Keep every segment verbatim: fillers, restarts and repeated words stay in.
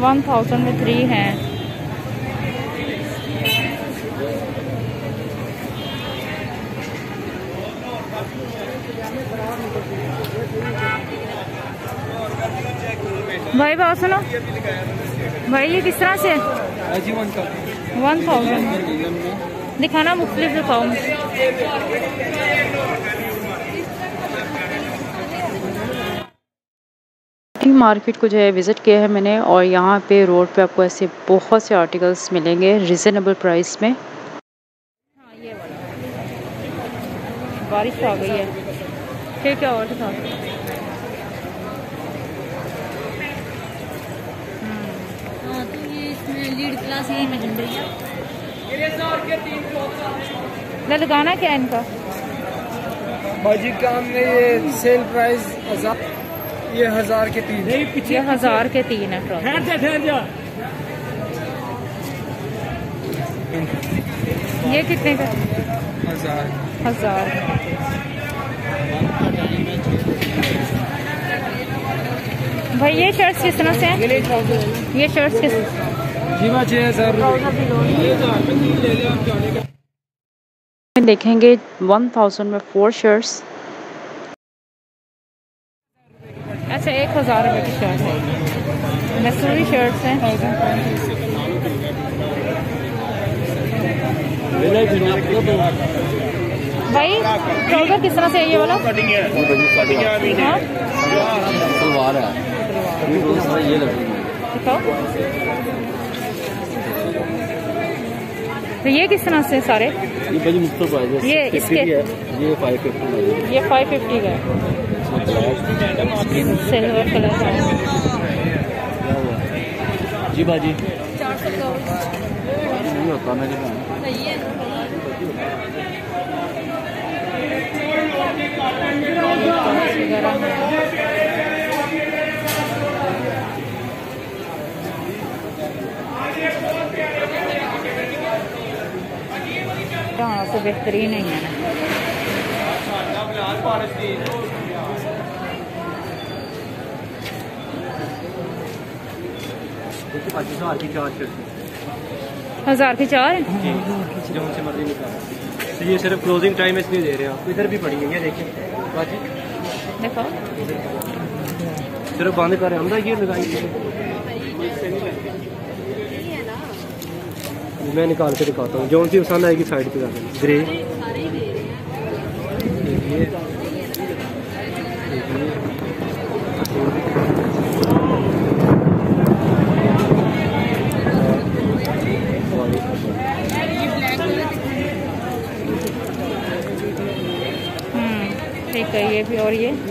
One thousand में three हैं। भाई बात सुनो भाई, ये किस तरह से वन थाउजेंड दिखाना, मुख्तलिफ दिखाओ। मार्केट को जो है विज़िट किया है मैंने, और यहाँ पे रोड पे आपको ऐसे बहुत से आर्टिकल्स मिलेंगे रिजनेबल प्राइस में। हाँ ये वाला, बारिश आ गई है, ठीक है। और दिखा, हाँ तो ये इसमें लीड क्लास यही में झंडे लगाना क्या इनका बाजी काम में ये सेल प्राइस हजार, ये हजार के तीन, ये हजार के तीन है। ये कितने का? हजार हजार। भाई ये शर्ट्स किस तरह से हैं? ये शर्ट्स किस? छह हजार देखेंगे वन थाउजेंड में फोर शर्ट्स। अच्छा, एक हजार रुपये की शर्ट है, मसूरी शर्ट्स हैं। भाई ट्राउजर किस तरह से है ये वाला? सलवार है ये दिखाओ। तो ये किस तरह से सारे? ये बड़ी मुफ्त प्राइस है। ये इसके ये फाइव फिफ्टी, ये फाइव फिफ्टी का है, सिल्वर कलर का है। जी बाजी चार सौ नहीं होता मेरे सही है। हाँ तो बेहतरीन ही है ना। हजार की चार है, जो उनसे मर्जी निकाल। तो ये सिर्फ क्लोजिंग टाइम इसलिए दे रहे हैं आप, इधर भी पड़ी है देखिए बाजी, देखो सिर्फ बंद कर हम ये लगाएंगे। मैं निकाल के दिखाता हूँ, जो सी पसंद आएगी साइड पे कर देंगे। ग्रे ठीक है, ये भी। और ये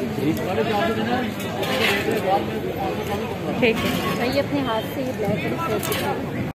ठीक है, ये अपने हाथ से ये ब्लैक